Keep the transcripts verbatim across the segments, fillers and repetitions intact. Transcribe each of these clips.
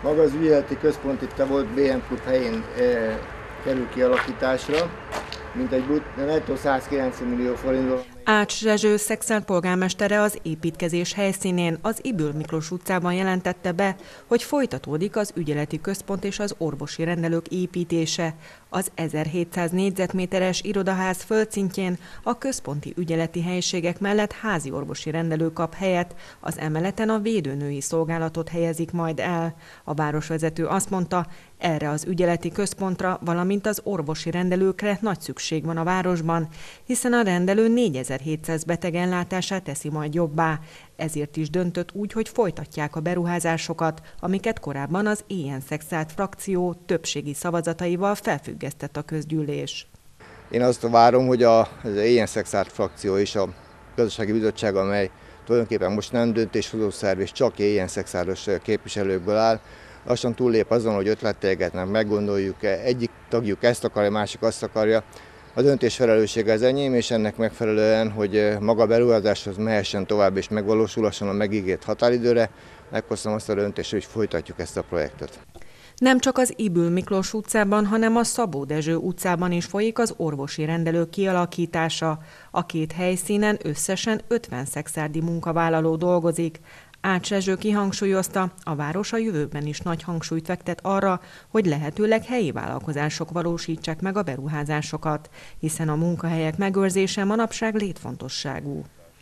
Maga az ügyeleti központ itt a volt bé em Klub helyén e, kerül kialakításra, mint egy nettó százkilencven millió forintból. Ács Rezső Szekszárd polgármestere az építkezés helyszínén, az Ybl Miklós utcában jelentette be, hogy folytatódik az ügyeleti központ és az orvosi rendelők építése. Az ezerhétszáz négyzetméteres irodaház földszintjén a központi ügyeleti helyiségek mellett házi orvosi rendelő kap helyet, az emeleten a védőnői szolgálatot helyezik majd el. A városvezető azt mondta, erre az ügyeleti központra, valamint az orvosi rendelőkre nagy szükség van a városban, hiszen a rendelő négyezer-hétszáz beteg ellátását teszi majd jobbá. Ezért is döntött úgy, hogy folytatják a beruházásokat, amiket korábban az Éhjen-Szekszárd frakció többségi szavazataival felfüggesztett a közgyűlés. Én azt várom, hogy az Éhjen-Szekszárd frakció és a Gazdasági Bizottság, amely tulajdonképpen most nem döntéshozó szerv és csak Éhjen-Szekszárdos képviselőkből áll, lassan túllép azon, hogy ötletelgetnek, meggondoljuk, egyik tagjuk ezt akarja, másik azt akarja. A döntés felelőssége az enyém, és ennek megfelelően, hogy maga a beruházáshoz mehessen tovább és megvalósulhasson a megígért határidőre, meghoztam azt a döntést, hogy folytatjuk ezt a projektet. Nem csak az Ybl Miklós utcában, hanem a Szabó Dezső utcában is folyik az orvosi rendelők kialakítása. A két helyszínen összesen ötven szekszárdi munkavállaló dolgozik. Ács Rezső kihangsúlyozta, a város a jövőben is nagy hangsúlyt fektet arra, hogy lehetőleg helyi vállalkozások valósítsák meg a beruházásokat, hiszen a munkahelyek megőrzése manapság létfontosságú.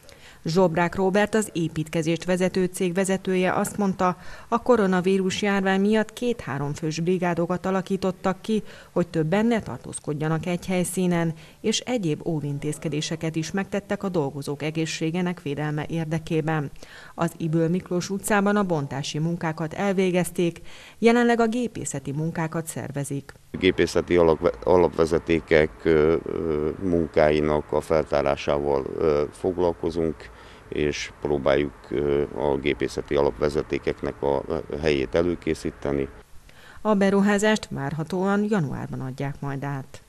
Zsobrák Róbert, az építkezést vezető cég vezetője azt mondta, a koronavírus járvány miatt két-három fős brigádokat alakítottak ki, hogy többen ne tartózkodjanak egy helyszínen, és egyéb óvintézkedéseket is megtettek a dolgozók egészségének védelme érdekében. Az Ybl Miklós utcában a bontási munkákat elvégezték, jelenleg a gépészeti munkákat szervezik. Gépészeti alapvezetékek munkáinak a feltárásával foglalkozunk, és próbáljuk a gépészeti alapvezetékeknek a helyét előkészíteni. A beruházást várhatóan januárban adják majd át.